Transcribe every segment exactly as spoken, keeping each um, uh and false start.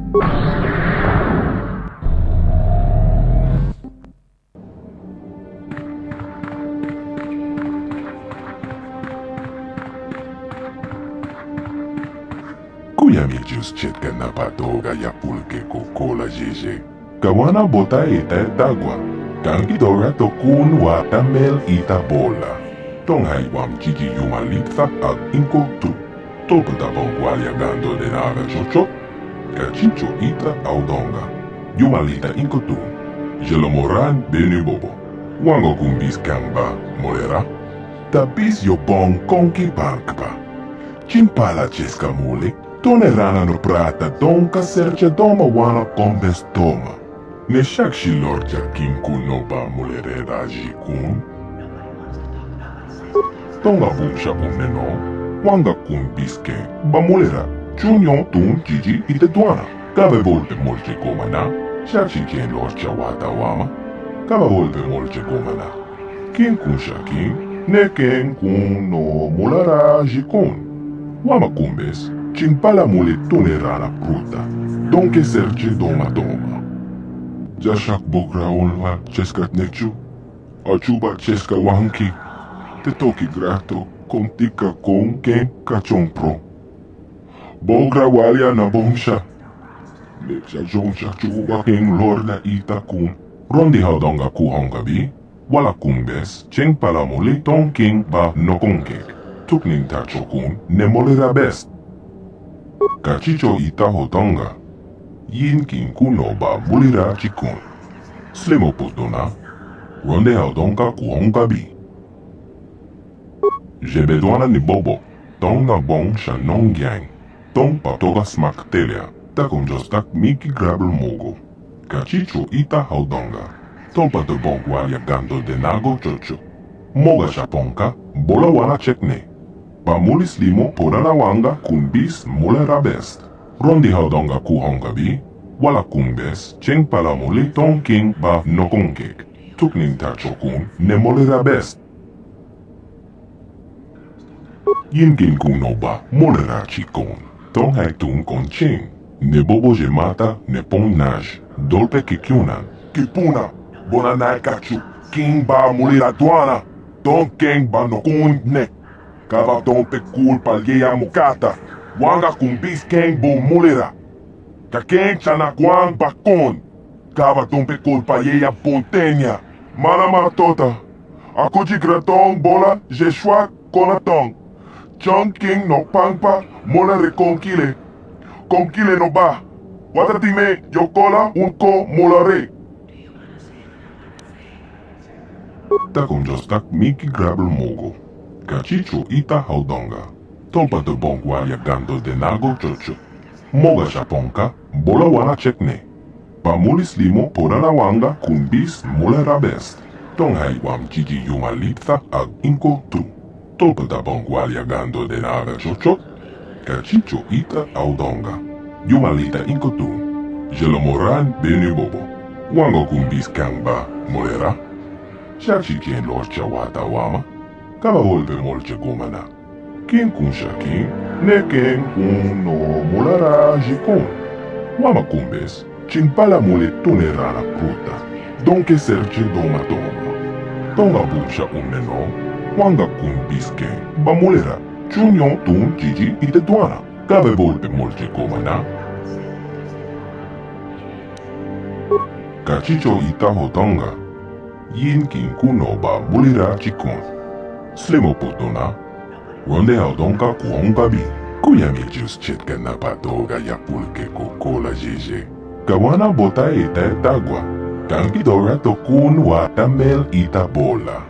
Kuyamijus chetka na patoga ya pulke kokola jeje. Kawana bota eta etagua. Kanki dora tokun watamel ita bola. Tonghai wam chichi yumalitha ag inkotu. Tolpata bongwalia gando de naga chocho. Kachicho ita audonga. Yumalita inkotu. Jelomoran benu bobo. Wango kumbis kamba molera. Tabis yo bong konki pankpa. Chimpala cheska mule. Tonerana no prata donka serce doma wana kombes toma. Ne shak shilorja kinku no ba mulere raji kun. Tonga bumsha umneno, wanga kun biske, ba mulera, chunyon tun jiji ite duana. Kabe volpe molche komana, shak shiken lorcha wata wama. Kaba volpe molche komana. Kin kun shakin, ne ken kun no mulara jikun. Wama kumbes. Chimpala mule tonerana pruta, donke serce doma doma. Jashak bokra olva cheskat nechu, achuba cheska wanki, te toki grato, kontika kon ken kachon pro. Bokra walia na bongsha, meksha jonsha chuba ken lorna ita kun, rondi haudonga ku honga bi, wala kumbes, chimpala mule ton king ba no konkek, tukning tacho kun, ne molera best. Kachicho ita hotonga. Yin kin kuno ba mulira chikun. Slemo potona. Ronde haudonga kuhonga bi. Jebedwana ni bobo. Tonga bong shanong yang. Tong patoga smak telia. Takon jostak miki grabel mogo. Kachicho ita haudonga. Ton pato bong walia gando de nago chocho. Moga shaponka. Bola wana chekne. Pamulis limo porana wanga kumbis mulera best. Rondi haudonga kuhonga bi, wala kumbes, cheng pala muli ton king ba no konkek. Tukning tacho kun ne mulera best. Yin kin kuno ba mulera chikon. Ton hai tun kon cheng. Ne bobo je mata ne pon naj. Dolpe kikyunan. Kipuna, bona nai kachu. King ba mulera duana. Ton king ba no kun ne. Kava dompe culpa lieya mukata. Wanga kumbis keng bo mulera. Ka keng chana kwang bakon. Kava dompe culpa lieya pontenya. Mana tota. Akuji gratong bola jeshwa konatong. Chong king no pangpa molere konkile. Konkile no ba. Watatime yokola unko molare. Takon jostak miki grabel mogo. Kachicho ita haudonga. Tolpa de bongwalia gando de nago chocho. Moga shaponka, bola wana chekne. Pamulis limo porana wanga kumbis mulera best. Tonghai wam chichi yumalitha ag inko tu. Tolpa de bongwalia gando de naga chocho. Kachicho ita haudonga. Yumalita inko tu. Jelomoran benu bobo. Wango kumbis kangba mulera. Shachi kien lorcha wata wama. Kaba volpe molche kumana. Kin kun shakin, ne ken kun no mulara jikun. Wama kumbes, chimpala mule tonerana pruta. Donke serche doma doma. Tonga busha umneno, wanga kumbis ken, ba mulera. Chunyon tun jiji ite duana. Kaba volpe molche kumana. Kachicho ita hotonga. Yin kin kuno ba mulira chikun. Slemo potona. Ronde haudonga kuhonga bi. Kuyamijus chetka na patoga ya pulke kokola jeje. Kawana bota eta etagua. Kanki dora tokun watamel ita bola.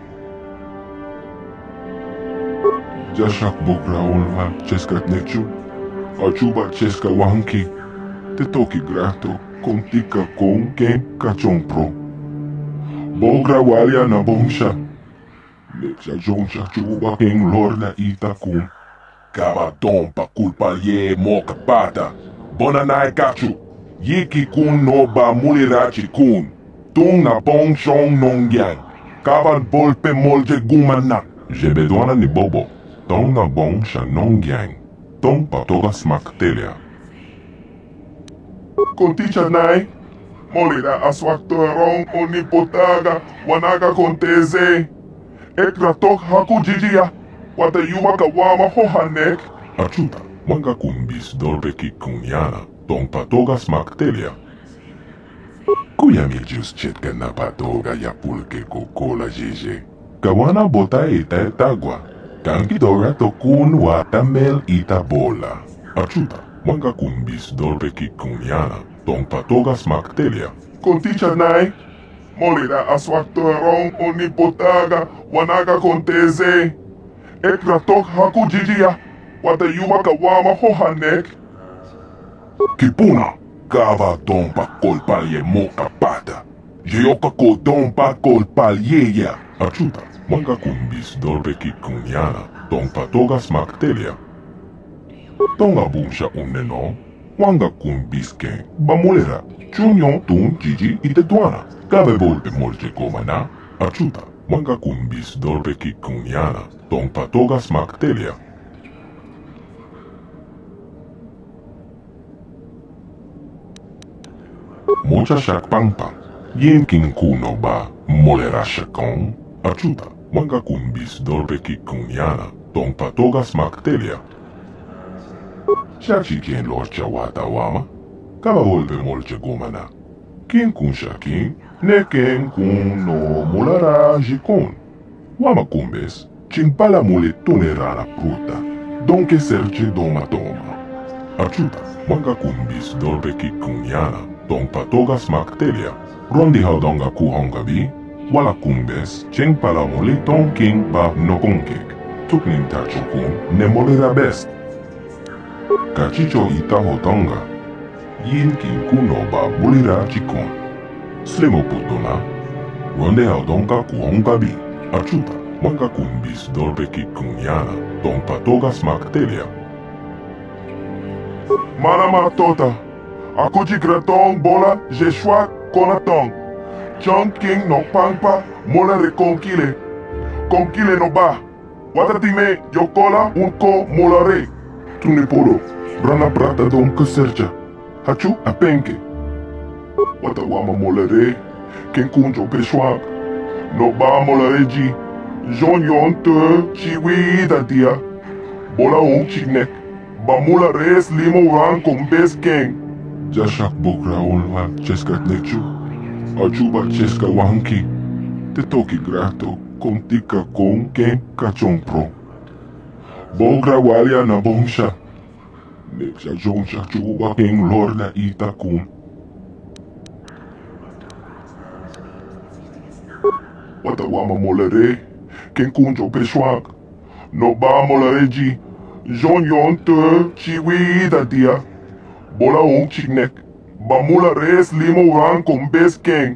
Jashak bokra olva cheskat nechu. Achuba cheska wanki. Te toki grato. Kontika kon ken kachon pro. Bokra walia na bongsha. Meksha jonsha chuba ken lorna ita kun. Kaba dompa culpa ye moka pata. Bona nai kachu. Yiki kun no ba mulirachi kun. Tung na bong shong nong yang. Kaban bolpe molje gumana. Jebedwana ni bobo. Tong na bong sha nong yang. Tong patoga smak telia. Konticha nai, molera aswaktorong onipotaga wanaga konteze. Ekratok haku jijia, wata yuma kawama hohanek. Achuta, manga kumbis dolbe kikunyana, tong patogas maktelia. Kuya mi jus chetka na patoga ya pulke kokola jeje. Kawana bota ita etagua. Kanki dora tokun watamel ita bola. Achuta, manga kumbis dolbe kikunyana, tong patogas maktelia. Konticha nai, molera aswaktorong onipotaga wanaga konteze. Ekratok haku jijia, wata yuma kawama hohanek. Kipuna, kava dompa kolpalye moka pata. Jeoka ko dompa kolpalye ya. Achuta, manga kumbis dolbe kikunyana, tong patogas maktelia. Tonga bumsha uneno, wanga kumbis ken, bamolera, chunyon tun jiji ite duana. Kabe volpe molche komana. Achuta, manga kumbis dolbe kikunyana, tong patogas maktelia. Mocha shak pang pang, yen kin kuno ba, molera shakon. Achuta, manga kumbis dolbe kikunyana, tong patogas maktelia. Shachi ken lorcha wata wama, kaba volpe molche gomana. Kin kun shakin, ne ken kun no molara jikon. Wama kumbes, chimpala mole tonera la pruta, donke serche doma toma. Achuta, manga kumbis dolbe kikunyana, tong patogas maktelia. Rondi haudonga kuhonga bi, wala kumbes, cheng pala mole ton king ba no konkek. Tuknin tachokun, ne molera best. Kachicho ita hotonga, yin kin kuno ba bolira chikon. Slemo putona, ronde haudonga kuhonga bi. Achuta, manga kumbis dolbe kikunyana, tong patogas maktelia. Manama tota, akuji gratong bola jeshua konatong. Chong king no pangpa mola rekonkile. Konkile no ba. Watatime yokola unko molare. Tuniporo, rana prata don keserja. Hachu apenke. Watawama molare, ken kunjo peshwak. No ba molareji, jon yon te chiwi da dia. Bola un chignek, ba molares limo ran con bes gang. Jashak bokra onwa cheskat nechu, achuba cheska wanki. Te toki grato, kontika kon ken kachon pro. Bogra walia na bongsha, neksha jonsha chuba ken lorna ita kun. Watawama molare, ken kunjo peshwak. No ba molareji, jon yon te chiwi da dia. Bola un chignek, ba molares limo ran con bes ken.